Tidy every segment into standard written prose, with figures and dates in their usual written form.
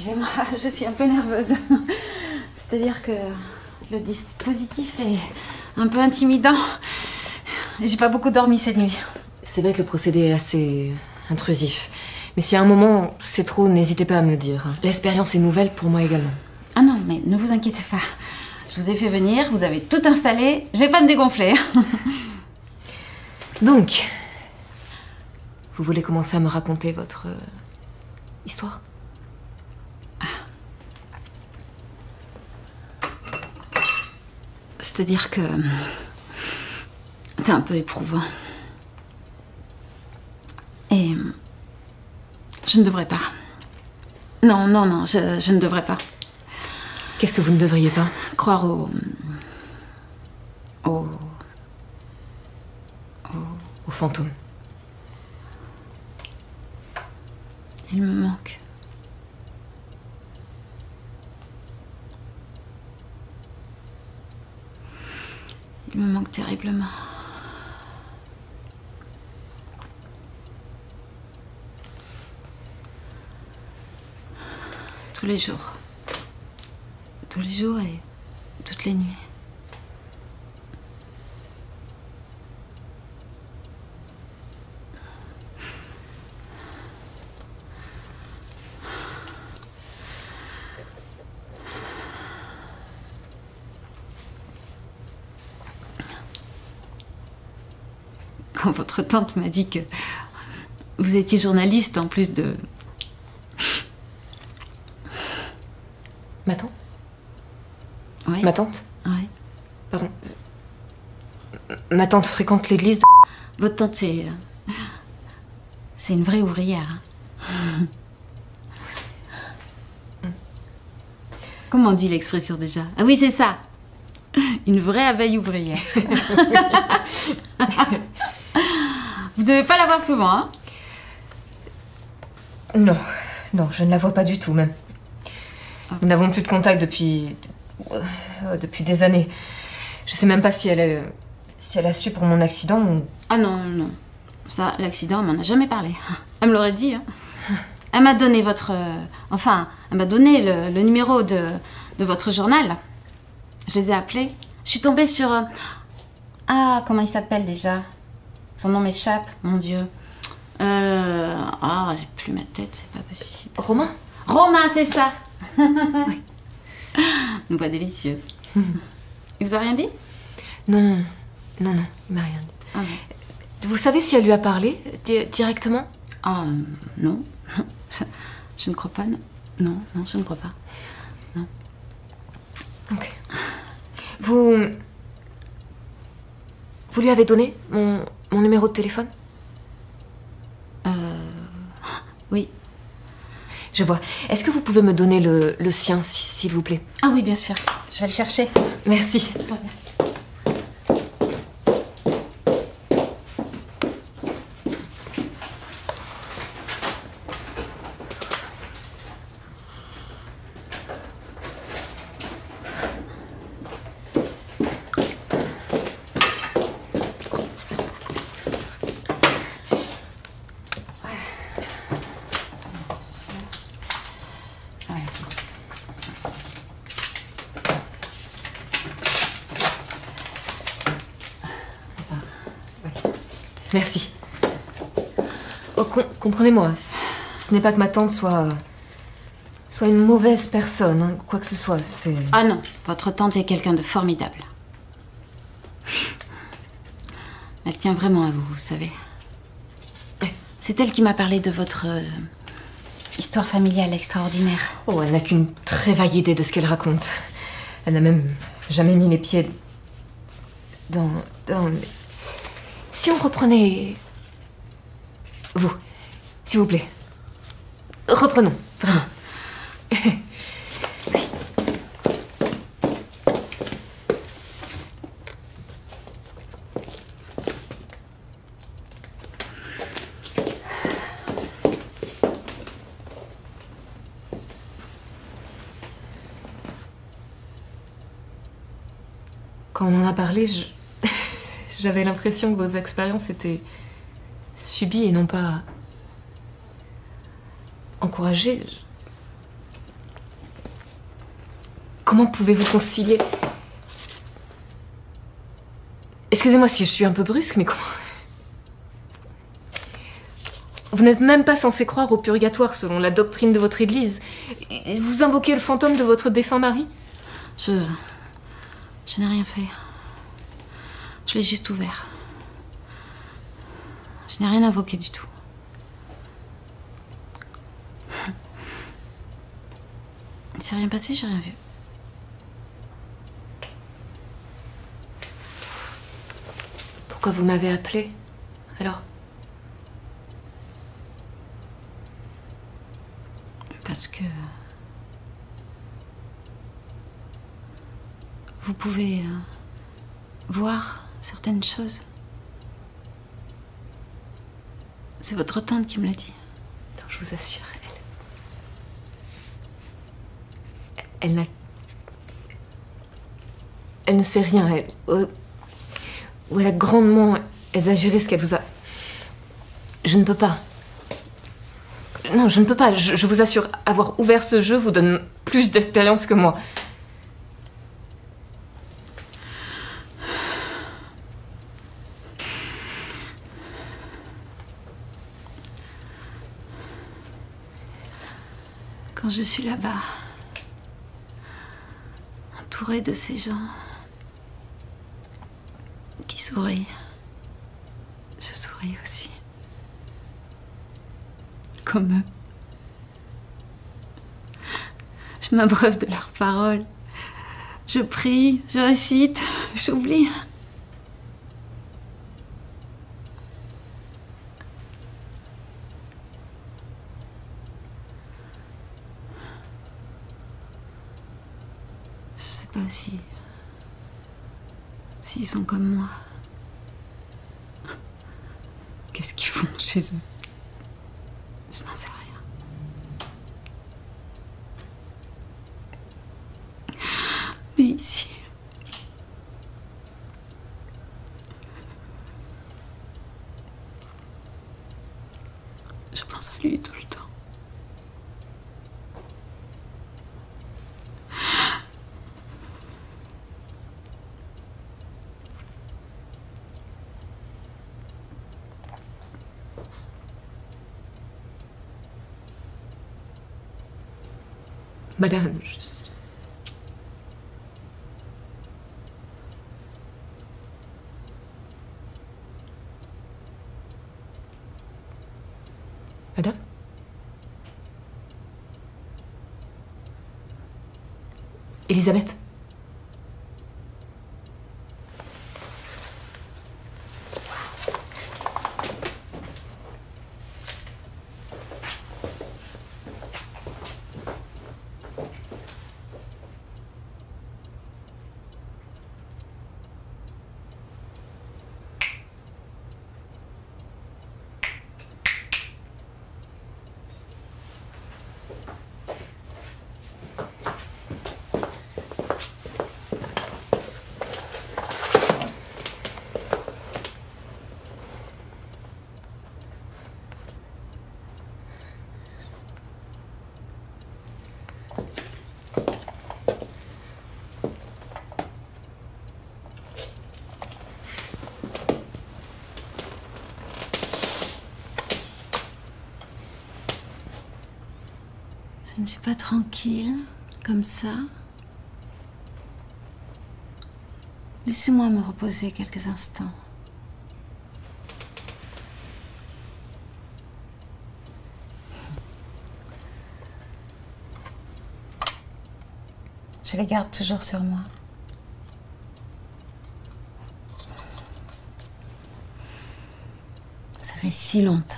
excusez-moi, je suis un peu nerveuse. C'est-à-dire que le dispositif est un peu intimidant. J'ai pas beaucoup dormi cette nuit. C'est vrai que le procédé est assez intrusif. Mais si à un moment c'est trop, n'hésitez pas à me le dire. L'expérience est nouvelle pour moi également. Ah non, mais ne vous inquiétez pas. Je vous ai fait venir, vous avez tout installé, je vais pas me dégonfler. Donc, vous voulez commencer à me raconter votre histoire? C'est-à-dire que c'est un peu éprouvant. Et je ne devrais pas. Non, non, non, je ne devrais pas. Qu'est-ce que vous ne devriez pas? Croire aux fantômes. Il me manque. Il me manque terriblement. Tous les jours. Tous les jours et toutes les nuits. Quand votre tante m'a dit que vous étiez journaliste en plus de... Ma tante? Oui. Ma tante? Oui. Pardon. Ma tante fréquente l'église de... Votre tante, c'est une vraie ouvrière. Comment on dit l'expression déjà? Ah oui, c'est ça. Une vraie abeille ouvrière. Vous devez pas la voir souvent, hein? Non, non, je ne la vois pas du tout, même. Nous n'avons plus de contact depuis des années. Je sais même pas si elle a su pour mon accident ou... Ah non, non. Ça, l'accident, elle m'en a jamais parlé. Elle me l'aurait dit, hein. Elle m'a donné votre... enfin, elle m'a donné le numéro de votre journal. Je les ai appelés. Je suis tombée sur... Ah, comment il s'appelle déjà? Son nom m'échappe, mon Dieu. Ah, j'ai plus ma tête, c'est pas possible. Romain? Romain, c'est ça. Oui. Une voix délicieuse. Il vous a rien dit? Non, non, non, il m'a rien dit. Ah bon. Vous savez si elle lui a parlé directement? Ah, non. Je ne crois pas, non. Non, non, je ne crois pas. Non. Ok. Vous lui avez donné mon numéro de téléphone? Oui. Je vois. Est-ce que vous pouvez me donner le sien, s'il vous plaît? Ah oui, bien sûr. Je vais le chercher. Merci. Merci. Oh, comprenez-moi, ce n'est pas que ma tante soit une mauvaise personne, hein, quoi que ce soit, c'est... Ah non, votre tante est quelqu'un de formidable. Elle tient vraiment à vous, vous savez. C'est elle qui m'a parlé de votre histoire familiale extraordinaire. Oh, elle n'a qu'une très vague idée de ce qu'elle raconte. Elle n'a même jamais mis les pieds dans... Si on reprenait... Vous, s'il vous plaît. Reprenons, vraiment. Quand on en a parlé, j'avais l'impression que vos expériences étaient subies et non pas encouragées. comment pouvez-vous concilier? Excusez-moi si je suis un peu brusque, mais comment... Vous n'êtes même pas censé croire au purgatoire selon la doctrine de votre église. Et vous invoquez le fantôme de votre défunt mari? Je n'ai rien fait. Je l'ai juste ouvert. Je n'ai rien invoqué du tout. Il s'est rien passé, j'ai rien vu. Pourquoi vous m'avez appelé, alors? Parce que... vous pouvez voir certaines choses. C'est votre tante qui me l'a dit. Non, je vous assure, elle ne sait rien, ou elle a grandement exagéré ce qu'elle vous a... Je ne peux pas. Non, je ne peux pas. Je vous assure, avoir ouvert ce jeu vous donne plus d'expérience que moi. Quand je suis là-bas, entourée de ces gens qui sourient, je souris aussi. Comme eux. Je m'abreuve de leurs paroles. Je prie, je récite, j'oublie. Je sais pas s'ils sont comme moi. Qu'est-ce qu'ils font chez eux? Je n'en sais rien. Mais ici... je pense à lui tout le temps. Madame, Madame? Elisabeth? Je ne suis pas tranquille, comme ça. Laissez-moi me reposer quelques instants. Je les garde toujours sur moi. Ça fait si longtemps.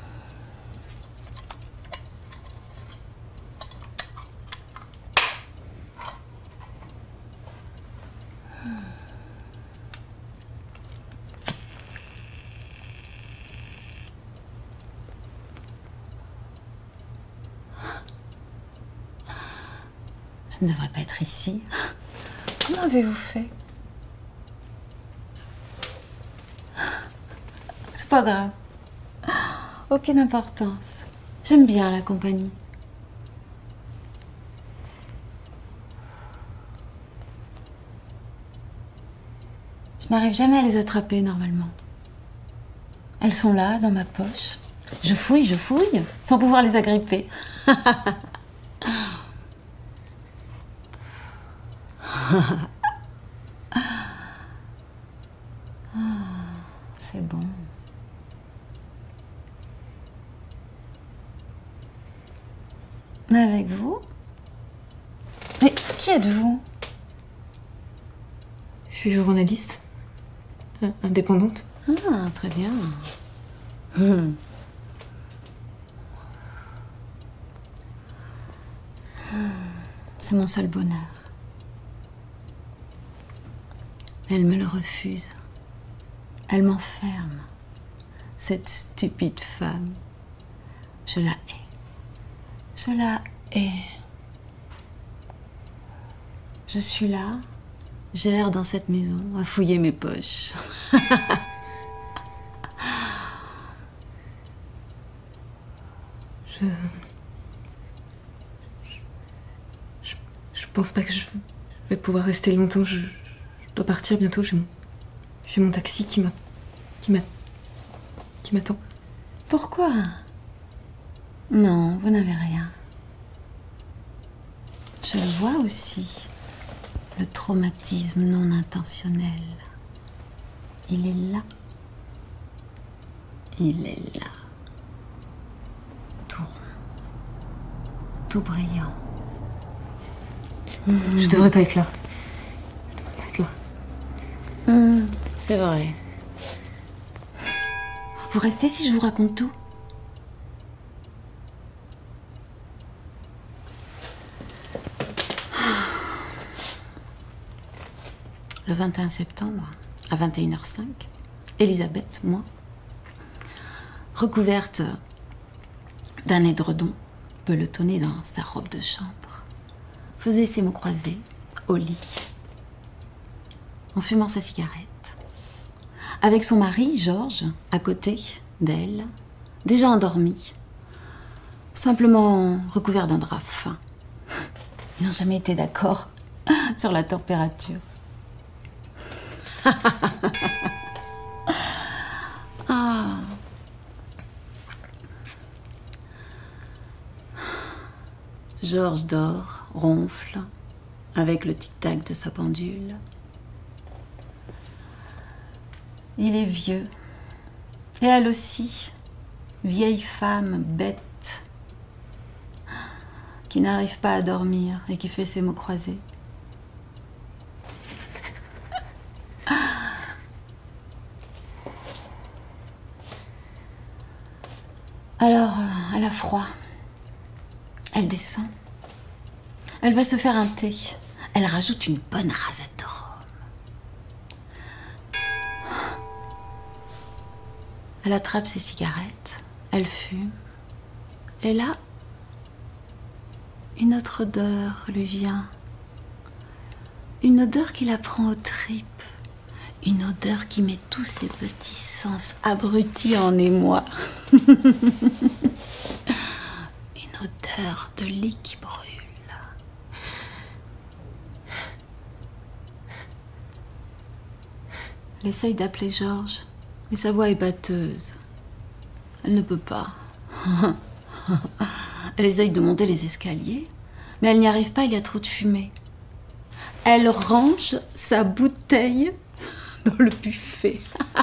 Je ne devrais pas être ici. Comment avez-vous fait? C'est pas grave. Aucune importance. J'aime bien la compagnie. Je n'arrive jamais à les attraper normalement. Elles sont là, dans ma poche. Je fouille, sans pouvoir les agripper. C'est bon. Mais avec vous? Mais qui êtes-vous? Je suis journaliste. Indépendante. Ah, très bien. C'est mon seul bonheur. Elle me le refuse. Elle m'enferme. Cette stupide femme. Je la hais. Je la hais. Je suis là, j'erre dans cette maison, à fouiller mes poches. Je pense pas que je vais pouvoir rester longtemps. Je dois partir bientôt. J'ai mon taxi qui m'attend. Pourquoi? Non, vous n'avez rien. Je le vois aussi. Le traumatisme non intentionnel. Il est là. Il est là. Tout rond. Tout brillant. Je devrais pas être là. C'est vrai. Vous restez si je vous raconte tout? Le 21 septembre, à 21h05, Elisabeth, moi, recouverte d'un édredon, pelotonnée dans sa robe de chambre, faisait ses mots croisés au lit, en fumant sa cigarette, avec son mari, Georges, à côté d'elle, déjà endormi, simplement recouvert d'un drap fin. Ils n'ont jamais été d'accord sur la température. Ah. Georges dort, ronfle, avec le tic-tac de sa pendule. Il est vieux. Et elle aussi, vieille femme bête, qui n'arrive pas à dormir et qui fait ses mots croisés. Alors, elle a froid. Elle descend. Elle va se faire un thé. Elle rajoute une bonne rasade de rhum. Elle attrape ses cigarettes. Elle fume. Et là, une autre odeur lui vient. Une odeur qui la prend aux tripes. Une odeur qui met tous ses petits sens abrutis en émoi. Une odeur de lit qui brûle. Elle essaye d'appeler Georges, mais sa voix est batteuse. Elle ne peut pas. Elle essaye de monter les escaliers, mais elle n'y arrive pas, il y a trop de fumée. Elle range sa bouteille dans le buffet.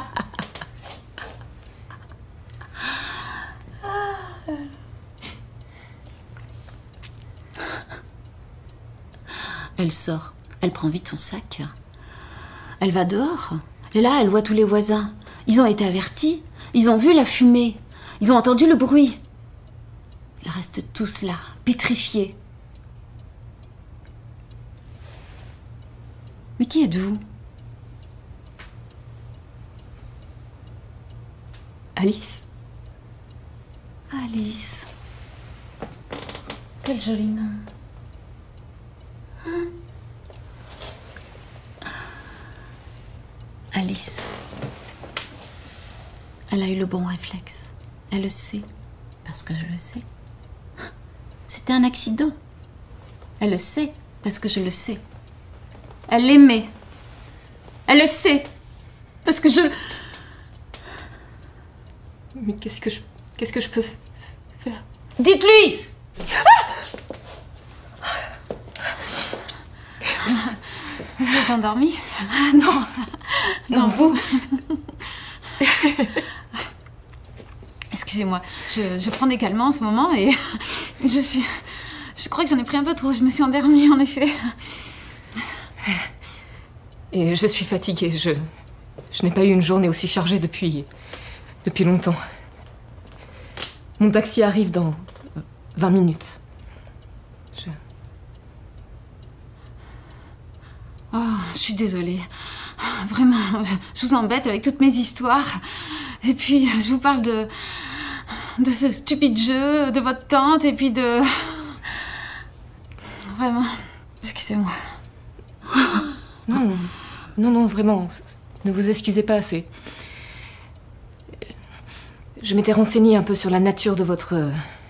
Elle sort, elle prend vite son sac. Elle va dehors. Et là, elle voit tous les voisins. Ils ont été avertis. Ils ont vu la fumée. Ils ont entendu le bruit. Ils restent tous là, pétrifiés. Mais qui êtes-vous? Alice. Alice. Quel joli nom. Alice. Elle a eu le bon réflexe. Elle le sait, parce que je le sais. C'était un accident. Elle le sait, parce que je le sais. Elle l'aimait. Elle le sait, Parce que je... Mais qu'est-ce que je peux faire? Dites-lui! Vous êtes endormi? Ah non. Non, vous. Excusez-moi, je prends des calmants en ce moment et je crois que j'en ai pris un peu trop. Je me suis endormie en effet. Et je suis fatiguée. Je n'ai pas eu une journée aussi chargée depuis longtemps. Mon taxi arrive dans 20 minutes. Oh, je suis désolée. Vraiment, je vous embête avec toutes mes histoires. Et puis, je vous parle de ce stupide jeu, de votre tante, et puis de... Vraiment, excusez-moi. Non, vraiment, ne vous excusez pas assez. Je m'étais renseignée un peu sur la nature de votre...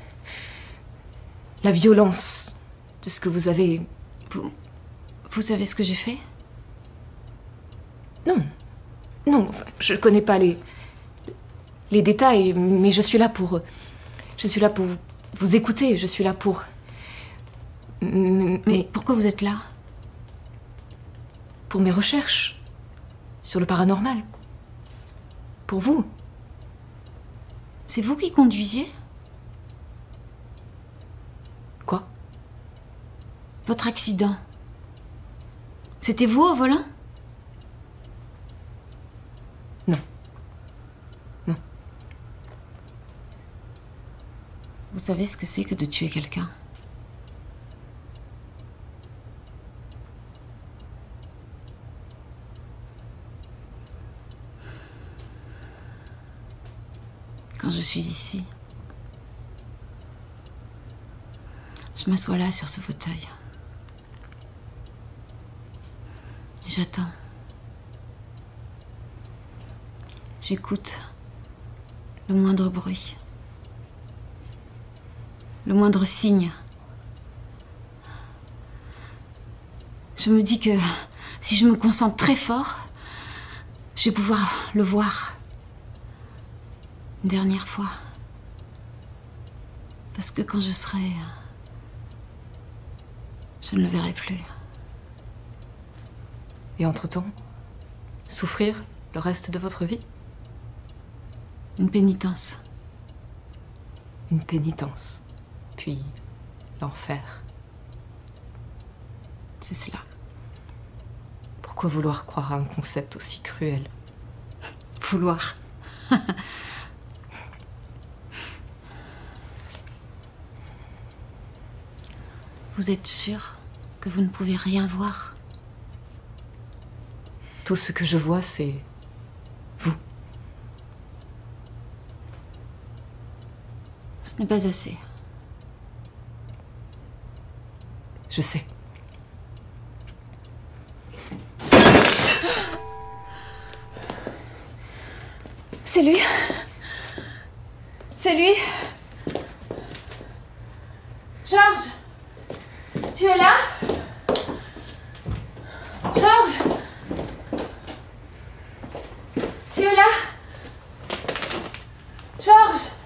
la violence de ce que vous avez... Vous savez ce que j'ai fait? Non, je connais pas les détails, mais je suis là pour vous écouter, je suis là pour... Mais pourquoi vous êtes là? Pour mes recherches sur le paranormal. Pour vous. C'est vous qui conduisiez? Quoi? Votre accident. C'était vous au volant? Non. Vous savez ce que c'est que de tuer quelqu'un? Quand je suis ici, je m'assois là sur ce fauteuil. J'attends. J'écoute le moindre bruit, le moindre signe. Je me dis que si je me concentre très fort, je vais pouvoir le voir une dernière fois. Parce que quand je serai... je ne le verrai plus. Et entre-temps, souffrir le reste de votre vie? Une pénitence. Une pénitence. Puis l'enfer. C'est cela. Pourquoi vouloir croire à un concept aussi cruel? Vouloir. Vous êtes sûr que vous ne pouvez rien voir? Tout ce que je vois, c'est vous. Ce n'est pas assez. Je sais. C'est lui. C'est lui. Georges, tu es là? Georges, tu es là? Georges.